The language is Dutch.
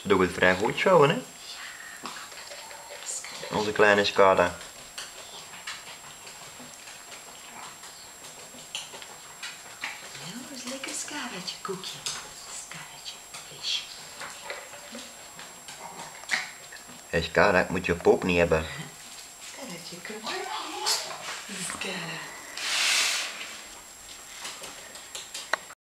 Ze doet het vrij goed zo, hè? Onze kleine Skada. Nou, dat is lekker Skadaatje koekje. Skadaatje, vleesje. Hé Skada, ik moet je pop niet hebben.